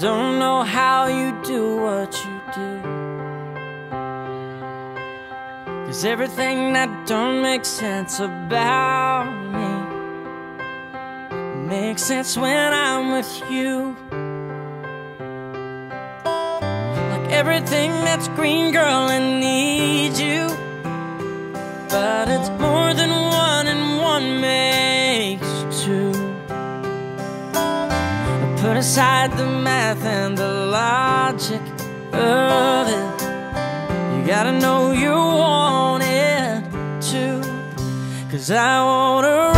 don't know how you do what you do, 'cause everything that don't make sense about me makes sense when I'm with you. Like everything that's green, girl, I need you, but it's more than one and one makes two. Put aside the math and the logic of it, you gotta know you want it too, 'cause I wanna